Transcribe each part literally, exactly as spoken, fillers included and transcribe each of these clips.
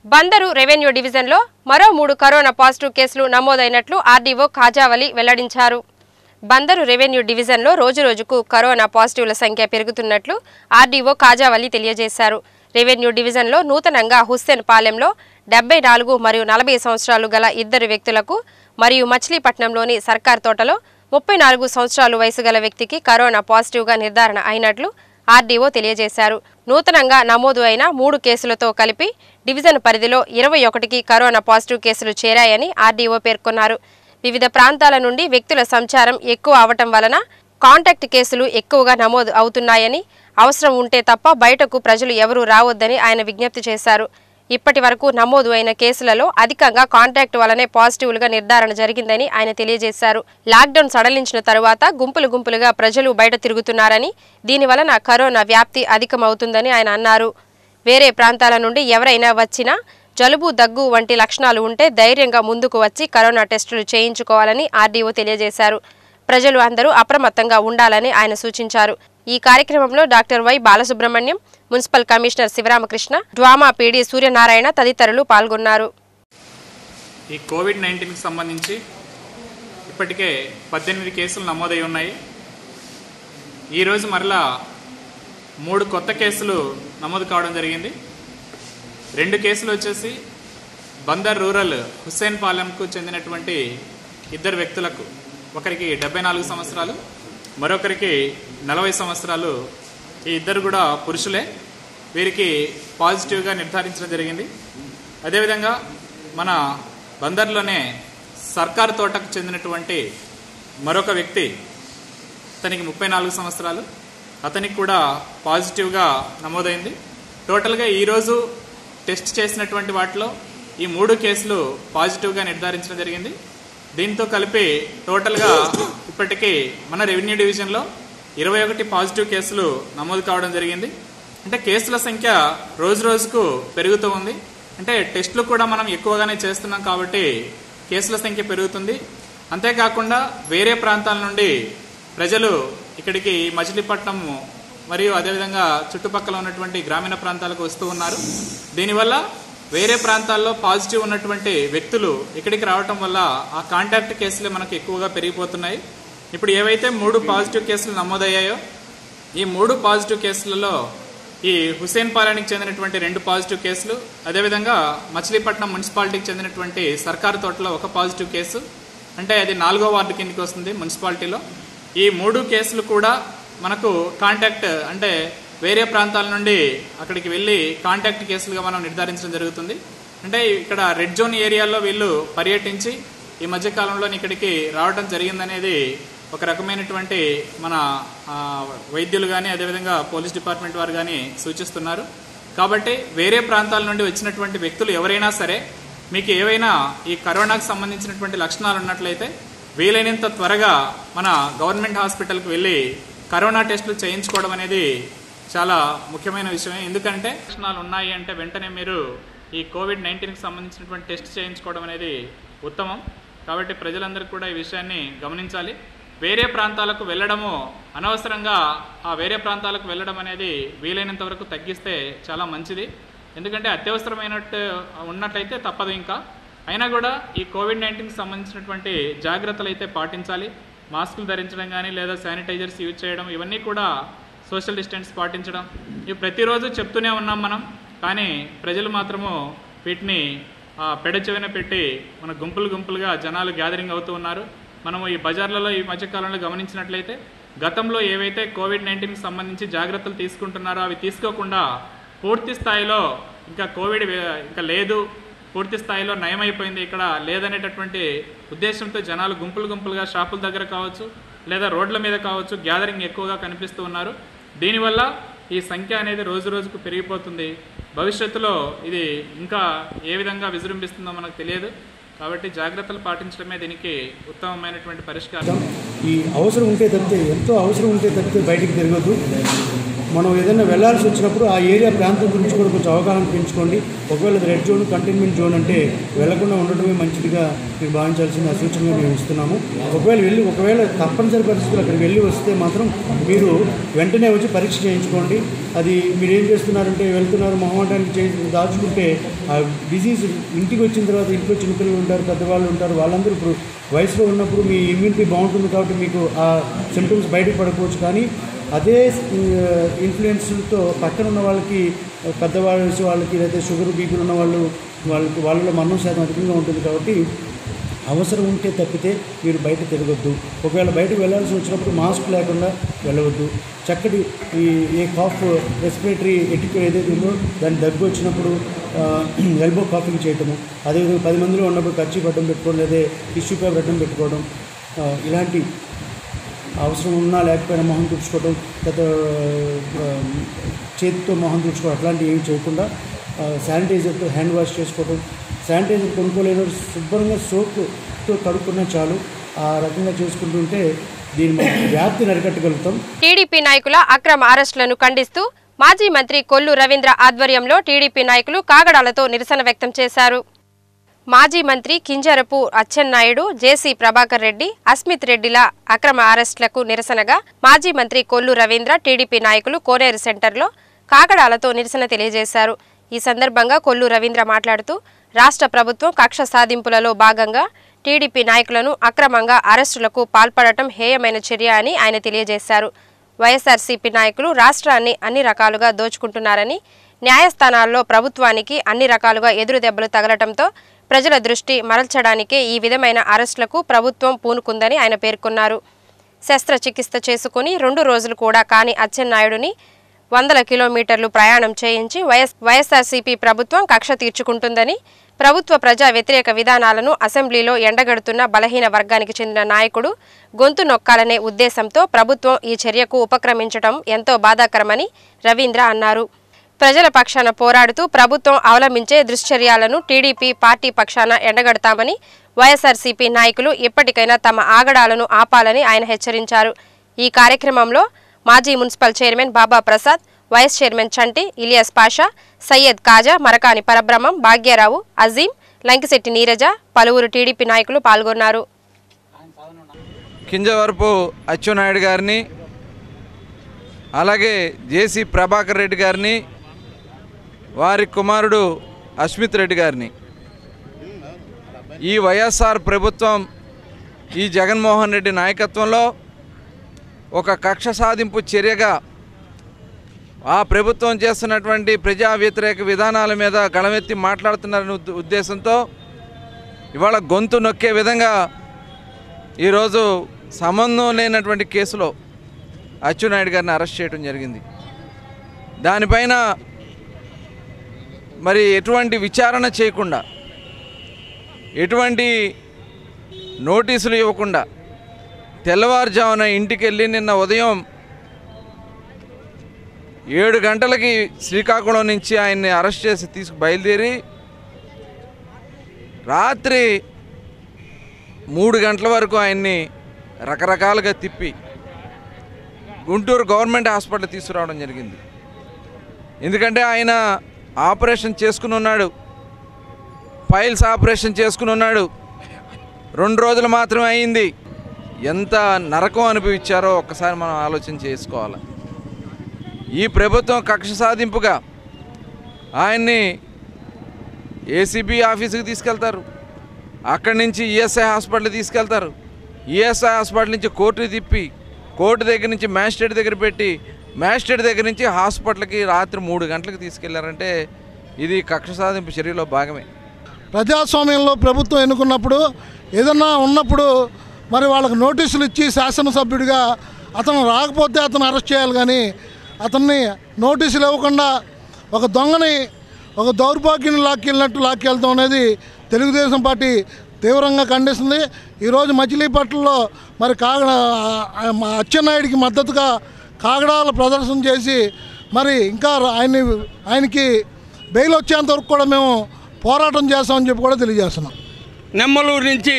Bandar revenue డివిజన్లో మరో మూడు కరోనా పాజిటివ్ కేసులు నమోదైనట్లు ఆర్డీఓ ఖాజావలి వెల్లడించారు. బందరు రెవెన్యూ డివిజన్లో రోజురోజుకు కరోనా పాజిటివ్ల సంఖ్య పెరుగుతున్నట్లు ఆర్డీఓ ఖాజావలి తెలియజేశారు. రెవెన్యూ డివిజన్లో నూతనంగా హుస్సేన్ పాలెంలో డెబ్బై నాలుగు మరియు నలభై సంవత్సరాలు గల ఇద్దరు వ్యక్తులకు మరియు మచిలీపట్నంలోని సర్కార్ తోటలో ముప్పై నాలుగు సంవత్సరాలు వయసు గల వ్యక్తికి కరోనా పాజిటివ్గా నిర్ధారణ అయినట్లు ఆర్డీఓ తెలియజేశారు. నూతనంగా నమోదు అయిన మూడు కేసులతో కలిపి డివిజన్ పరిధిలో ఇరవై ఒకటికి కరోనా పాజిటివ్ కేసులు చేరాయని ఆర్డీఓ పేర్కొన్నారు. వివిధ ప్రాంతాల నుండి వ్యక్తుల సంచారం ఎక్కువ అవటం వలన కాంటాక్ట్ కేసులు ఎక్కువగా నమోదు అవుతున్నాయని, అవసరం ఉంటే తప్ప బయటకు ప్రజలు ఎవరూ రావద్దని ఆయన విజ్ఞప్తి చేశారు. ఇప్పటి వరకు నమోదు అయిన కేసులలో అధికంగా కాంటాక్ట్ వలనే పాజిటివ్లుగా నిర్ధారణ జరిగిందని ఆయన తెలియజేశారు. లాక్డౌన్ సడలించిన తరువాత గుంపులు గుంపులుగా ప్రజలు బయట తిరుగుతున్నారని, దీనివలన కరోనా వ్యాప్తి అధికమవుతుందని ఆయన అన్నారు. వేరే ప్రాంతాల నుండి ఎవరైనా వచ్చినా జలుబు, దగ్గు వంటి లక్షణాలు ఉంటే ధైర్యంగా ముందుకు వచ్చి కరోనా టెస్టులు చేయించుకోవాలని ఆర్డీఓ తెలియజేశారు. ప్రజలు అందరూ అప్రమత్తంగా ఉండాలని ఆయన సూచించారు. ఈ కార్యక్రమంలో doctor Y Balasubrahmanyam, municipal commissioner Sivaramakrishna, DWAMA PD Suryanarayana తదితరులు పాల్గొన్నారు. ఈ కోవిడ్ నైన్టీన్కి సంబంధించి ఇప్పటికే పద్దెనిమిది కేసులు నమోదై ఉన్నాయి. ఈరోజు మరలా మూడు కొత్త కేసులు నమోదు కావడం జరిగింది. రెండు కేసులు వచ్చేసి బందర్ రూరల్ హుస్సేన్ పాలెంకు చెందినటువంటి ఇద్దరు వ్యక్తులకు, ఒకరికి డెబ్బై నాలుగు సంవత్సరాలు, మరొకరికి నలభై సంవత్సరాలు. ఈ ఇద్దరు కూడా పురుషులే. వీరికి పాజిటివ్గా నిర్ధారించడం జరిగింది. అదేవిధంగా మన బందర్లోనే సర్కార్ తోటకు చెందినటువంటి మరొక వ్యక్తి, అతనికి ముప్పై నాలుగు సంవత్సరాలు, అతనికి కూడా పాజిటివ్గా నమోదైంది. టోటల్గా ఈరోజు టెస్ట్ చేసినటువంటి వాటిలో ఈ మూడు కేసులు పాజిటివ్గా నిర్ధారించడం జరిగింది. దీంతో కలిపి టోటల్గా ఇప్పటికీ మన రెవెన్యూ డివిజన్లో ఇరవై ఒకటి పాజిటివ్ కేసులు నమోదు కావడం జరిగింది. అంటే కేసుల సంఖ్య రోజు రోజుకు పెరుగుతూ ఉంది. అంటే టెస్టులు కూడా మనం ఎక్కువగానే చేస్తున్నాం కాబట్టి కేసుల సంఖ్య పెరుగుతుంది. అంతేకాకుండా వేరే ప్రాంతాల నుండి ప్రజలు ఇక్కడికి మచిలీపట్నం మరియు అదేవిధంగా చుట్టుపక్కల ఉన్నటువంటి గ్రామీణ ప్రాంతాలకు వస్తూ ఉన్నారు. దీనివల్ల వేరే ప్రాంతాల్లో పాజిటివ్ ఉన్నటువంటి వ్యక్తులు ఇక్కడికి రావటం వల్ల ఆ కాంటాక్ట్ కేసులు మనకు ఎక్కువగా పెరిగిపోతున్నాయి. ఇప్పుడు ఏవైతే మూడు పాజిటివ్ కేసులు నమోదయ్యాయో ఈ మూడు పాజిటివ్ కేసులలో ఈ హుస్సేన్ పాలెంకి చెందినటువంటి రెండు పాజిటివ్ కేసులు, అదేవిధంగా మచిలీపట్నం మున్సిపాలిటీకి చెందినటువంటి సర్కారు తోటలో ఒక పాజిటివ్ కేసు, అంటే అది నాలుగో వార్డు కిందకి వస్తుంది మున్సిపాలిటీలో. ఈ మూడు కేసులు కూడా మనకు కాంటాక్ట్, అంటే వేరే ప్రాంతాల నుండి అక్కడికి వెళ్ళి కాంటాక్ట్ కేసులుగా మనం నిర్ధారించడం జరుగుతుంది. అంటే ఇక్కడ రెడ్ జోన్ ఏరియాలో వీళ్ళు పర్యటించి ఈ మధ్యకాలంలో ఇక్కడికి రావడం జరిగిందనేది ఒక రకమైనటువంటి మన వైద్యులు కానీ అదేవిధంగా పోలీస్ డిపార్ట్మెంట్ వారు కానీ సూచిస్తున్నారు. కాబట్టి వేరే ప్రాంతాల నుండి వచ్చినటువంటి వ్యక్తులు ఎవరైనా సరే మీకు ఏవైనా ఈ కరోనాకు సంబంధించినటువంటి లక్షణాలు ఉన్నట్లయితే వీలైనంత త్వరగా మన గవర్నమెంట్ హాస్పిటల్కి వెళ్ళి కరోనా టెస్టులు చేయించుకోవడం అనేది చాలా ముఖ్యమైన విషయమే. ఎందుకంటే లక్షణాలు ఉన్నాయి అంటే వెంటనే మీరు ఈ కోవిడ్ నైన్టీన్కి సంబంధించినటువంటి టెస్ట్ చేయించుకోవడం అనేది ఉత్తమం. కాబట్టి ప్రజలందరూ కూడా ఈ విషయాన్ని గమనించాలి. వేరే ప్రాంతాలకు వెళ్ళడము అనవసరంగా ఆ వేరే ప్రాంతాలకు వెళ్ళడం అనేది వీలైనంత వరకు తగ్గిస్తే చాలా మంచిది. ఎందుకంటే అత్యవసరమైనట్టు ఉన్నట్లయితే తప్పదు. ఇంకా అయినా కూడా ఈ కోవిడ్ నైన్టీన్కి సంబంధించినటువంటి జాగ్రత్తలు అయితే పాటించాలి. మాస్కులు ధరించడం కానీ లేదా శానిటైజర్స్ యూజ్ చేయడం, ఇవన్నీ కూడా సోషల్ డిస్టెన్స్ పాటించడం ఇవి ప్రతిరోజు చెప్తూనే ఉన్నాం మనం. కానీ ప్రజలు మాత్రము వీటిని పెడచెవిన పెట్టి మన గుంపులు గుంపులుగా జనాలు గ్యాదరింగ్ అవుతూ ఉన్నారు. మనము ఈ బజార్లలో ఈ మధ్యకాలంలో గమనించినట్లయితే గతంలో ఏవైతే కోవిడ్ నైన్టీన్కి సంబంధించి జాగ్రత్తలు తీసుకుంటున్నారో అవి తీసుకోకుండా పూర్తి స్థాయిలో ఇంకా కోవిడ్ ఇంకా లేదు, పూర్తి స్థాయిలో నయమైపోయింది ఇక్కడ లేదనేటటువంటి ఉద్దేశంతో జనాలు గుంపులు గుంపులుగా షాపుల దగ్గర కావచ్చు లేదా రోడ్ల మీద కావచ్చు గ్యాదరింగ్ ఎక్కువగా కనిపిస్తూ ఉన్నారు. దీనివల్ల ఈ సంఖ్య అనేది రోజు రోజుకు పెరిగిపోతుంది. భవిష్యత్తులో ఇది ఇంకా ఏ విధంగా విజృంభిస్తుందో మనకు తెలియదు. కాబట్టి జాగ్రత్తలు పాటించడమే దీనికి ఉత్తమమైనటువంటి పరిష్కారం. ఈ అవసరం ఉంటే తప్పితే ఎంతో అవసరం ఉంటే తప్పితే బయటికి తిరగదు. మనం ఏదైనా వెళ్ళాల్సి వచ్చినప్పుడు ఆ ఏరియా ప్రాంతం గురించి కూడా కొంచెం అవగాహన పెంచుకోండి. ఒకవేళ రెడ్ జోన్ కంటైన్మెంట్ జోన్ అంటే వెళ్లకుండా ఉండటమే మంచిదిగా మీరు భావించాల్సిన సూచనగా మేము ఇస్తున్నాము. ఒకవేళ వెళ్ళి ఒకవేళ తప్పనిసరి పరిస్థితులు అక్కడికి వెళ్ళి వస్తే మాత్రం మీరు వెంటనే వచ్చి పరీక్ష చేయించుకోండి. అది మీరు ఏం చేస్తున్నారంటే వెళ్తున్నారు మొహమాటానికి చేసి దాచుకుంటే ఆ డిసీజ్ ఇంటికి వచ్చిన తర్వాత ఇంట్లో చిన్నపిల్లలు ఉంటారు, పెద్దవాళ్ళు ఉంటారు, వాళ్ళందరూ ఇప్పుడు వయసులో ఉన్నప్పుడు మీ ఇమ్యూనిటీ బాగుంటుంది కాబట్టి మీకు ఆ సిమ్టమ్స్ బయటకు పడకపోవచ్చు. కానీ అదే ఇన్ఫ్లుయెన్స్తో పక్కన ఉన్న వాళ్ళకి పెద్దవాళ్ళ వాళ్ళకి లేదా షుగర్ బీపీలు ఉన్న వాళ్ళు వాళ్ళకి వాళ్ళలో మరణం శాతం అధికంగా ఉంటుంది. కాబట్టి అవసరం ఉంటే తప్పితే మీరు బయట తిరగొద్దు. ఒకవేళ బయటకు వెళ్ళాల్సి వచ్చినప్పుడు మాస్క్ లేకుండా వెళ్ళవద్దు. చక్కటి ఈ ఏ కాఫ్ రెస్పిరేటరీ ఎటిక్యూట్ ఏదైతే ఉందో దాన్ని దగ్గు వచ్చినప్పుడు ఎల్బో కాఫింగ్ చేయటము, అదేవిధంగా పది మందిలో ఉన్నప్పుడు కర్చీ అడ్డం పెట్టుకోవడం లేదా టిష్యూ పేపర్ అడ్డం పెట్టుకోవడం, ఇలాంటి అవసరం ఉన్నా లేకపోయినా మొహం తుడుచుకోవడం, గత చేతితో మొహం తుడుచుకోవడం అట్లాంటివి ఏమి చేయకుండా శానిటైజర్తో హ్యాండ్ వాష్ చేసుకోవడం, శానిటైజర్ కొనుక్కోలేదు శుభ్రంగా సోప్తో కడుక్కున్నా చాలు. ఆ రకంగా చేసుకుంటుంటే దీన్ని వ్యాప్తిని అరికట్టగలుగుతాం. టీడీపీ నాయకుల అక్రమ అరెస్టులను ఖండిస్తూ మాజీ మంత్రి కొల్లు రవీంద్ర ఆధ్వర్యంలో టీడీపీ నాయకులు కాగడాలతో నిరసన వ్యక్తం చేశారు. మాజీ మంత్రి కింజరపు అచ్చెన్నాయుడు, జేసీ ప్రభాకర్ రెడ్డి, అస్మిత్ రెడ్డిల అక్రమ అరెస్టులకు నిరసనగా మాజీ మంత్రి కొల్లు రవీంద్ర టీడీపీ నాయకులు కోనేరు సెంటర్లో కాగడాలతో నిరసన తెలియజేశారు. ఈ సందర్భంగా కొల్లు రవీంద్ర మాట్లాడుతూ రాష్ట్ర ప్రభుత్వం కక్ష సాధింపులలో భాగంగా టీడీపీ నాయకులను అక్రమంగా అరెస్టులకు పాల్పడటం హేయమైన చర్య అని ఆయన తెలియజేశారు. వైఎస్ఆర్సీపీ నాయకులు రాష్ట్రాన్ని అన్ని రకాలుగా దోచుకుంటున్నారని, న్యాయస్థానాల్లో ప్రభుత్వానికి అన్ని రకాలుగా ఎదురు దెబ్బలు తగలటంతో ప్రజల దృష్టి మరల్చడానికే ఈ విధమైన అరెస్టులకు ప్రభుత్వం పూనుకుందని ఆయన పేర్కొన్నారు. శస్త్రచికిత్స చేసుకుని రెండు రోజులు కూడా కాని అచ్చెన్నాయుడుని వందల కిలోమీటర్లు ప్రయాణం చేయించి వైఎస్ వైఎస్ఆర్సీపీ ప్రభుత్వం కక్ష తీర్చుకుంటుందని, ప్రభుత్వ ప్రజా వ్యతిరేక విధానాలను అసెంబ్లీలో ఎండగడుతున్న బలహీన వర్గానికి చెందిన నాయకుడు గొంతు నొక్కాలనే ఉద్దేశంతో ప్రభుత్వం ఈ చర్యకు ఉపక్రమించడం ఎంతో బాధాకరమని రవీంద్ర అన్నారు. ప్రజల పక్షాన పోరాడుతూ ప్రభుత్వం అవలంబించే దుశ్చర్యలను టీడీపీ పార్టీ పక్షాన ఎండగడతామని, వైఎస్ఆర్సీపీ నాయకులు ఇప్పటికైనా తమ ఆగడాలను ఆపాలని ఆయన హెచ్చరించారు. ఈ కార్యక్రమంలో మాజీ municipal chairman Baba Prasad, vice chairman Chanti, Ilyas Pasha, Syed Khaja, Marakani Parabrahmam, Bhagyarao, Azeem, Lankisetti Neeraja, పలువురు టీడీపీ నాయకులు పాల్గొన్నారు. కింజవరపు అచ్చెన్నాయుడు గారిని, అలాగే జేసీ ప్రభాకర్ రెడ్డి గారిని, వారి కుమారుడు అస్మిత్ రెడ్డి గారిని ఈ వైఎస్ఆర్ ప్రభుత్వం, ఈ జగన్మోహన్ రెడ్డి నాయకత్వంలో ఒక కక్ష సాధింపు చర్యగా ఆ ప్రభుత్వం చేస్తున్నటువంటి ప్రజా వ్యతిరేక విధానాల మీద గళమెత్తి మాట్లాడుతున్నారనే ఉద్దేశంతో ఇవాళ గొంతు నొక్కే విధంగా ఈరోజు సంబంధం లేనటువంటి కేసులో అచ్చెన్నాయుడు గారిని అరెస్ట్ చేయడం జరిగింది. దానిపైన మరి ఎటువంటి విచారణ చేయకుండా, ఎటువంటి నోటీసులు ఇవ్వకుండా తెల్లవారుజామున ఇంటికి వెళ్ళి నిన్న ఉదయం ఏడు గంటలకి శ్రీకాకుళం నుంచి ఆయన్ని అరెస్ట్ చేసి తీసుకు బయలుదేరి రాత్రి మూడు గంటల వరకు ఆయన్ని రకరకాలుగా తిప్పి గుంటూరు గవర్నమెంట్ హాస్పిటల్ తీసుకురావడం జరిగింది. ఎందుకంటే ఆయన ఆపరేషన్ చేసుకుని ఉన్నాడు, ఫైల్స్ ఆపరేషన్ చేసుకుని ఉన్నాడు. రెండు రోజులు మాత్రమే అయింది. ఎంత నరకం అనుభవించారో ఒక్కసారి మనం ఆలోచన చేసుకోవాలి. ఈ ప్రభుత్వం కక్ష సాధింపుగా ఆయన్ని ఏసీబీ ఆఫీసుకి తీసుకెళ్తారు, అక్కడి నుంచి ఈఎస్ఐ హాస్పిటల్ తీసుకెళ్తారు, ఈఎస్ఐ హాస్పిటల్ నుంచి కోర్టు తిప్పి, కోర్టు దగ్గర నుంచి మ్యాజిస్ట్రేట్ దగ్గర పెట్టి, మ్యాజిస్ట్రేట్ దగ్గర నుంచి హాస్పిటల్కి రాత్రి మూడు గంటలకు తీసుకెళ్లారంటే ఇది కక్ష సాధింపు చర్యలో భాగమే. ప్రజాస్వామ్యంలో ప్రభుత్వం ఎన్నుకున్నప్పుడు ఏదన్నా ఉన్నప్పుడు మరి వాళ్ళకు నోటీసులు ఇచ్చి శాసనసభ్యుడిగా అతను రాకపోతే అతను అరెస్ట్ చేయాలి. కానీ అతన్ని నోటీసులు ఇవ్వకుండా ఒక దొంగని, ఒక దౌర్భాగ్యాన్ని లాక్కెళ్ళినట్టు లాక్కెళ్తాం అనేది తెలుగుదేశం పార్టీ తీవ్రంగా ఖండిస్తుంది. ఈరోజు మచిలీపట్నంలో మరి కాగడ అచ్చెన్నాయుడికి మద్దతుగా కాగడాల ప్రదర్శన చేసి మరి ఇంకా ఆయన్ని ఆయనకి బెయిల్ వచ్చేంత వరకు కూడా మేము పోరాటం చేస్తామని చెప్పి కూడా తెలియజేస్తున్నాం. నెమ్మలూరు నుంచి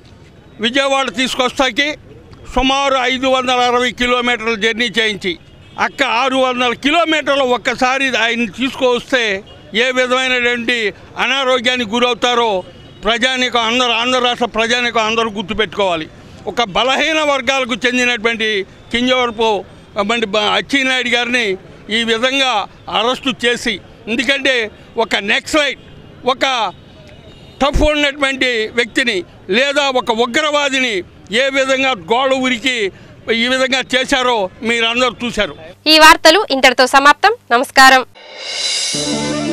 విజయవాడ తీసుకొస్తాకి సుమారు ఐదు వందల అరవై కిలోమీటర్ల జర్నీ చేయించి అక్క ఆరు వందల కిలోమీటర్లు ఒక్కసారి ఆయన తీసుకొస్తే ఏ విధమైనటువంటి అనారోగ్యానికి గురవుతారో ప్రజానికం అందరూ ఆంధ్ర రాష్ట్ర ప్రజానికం అందరూ గుర్తుపెట్టుకోవాలి. ఒక బలహీన వర్గాలకు చెందినటువంటి కింజవరపు బండి అచ్చెన్నాయుడు గారిని ఈ విధంగా అరెస్టు చేసి, ఎందుకంటే ఒక నెక్సలైట్, ఒక టఫ్ ఉన్నటువంటి వ్యక్తిని లేదా ఒక ఉగ్రవాదిని ఏ విధంగా గోడ ఉరికి ఈ విధంగా చేశారో మీరందరూ చూశారు. ఈ వార్తలు ఇంతటితో సమాప్తం. నమస్కారం.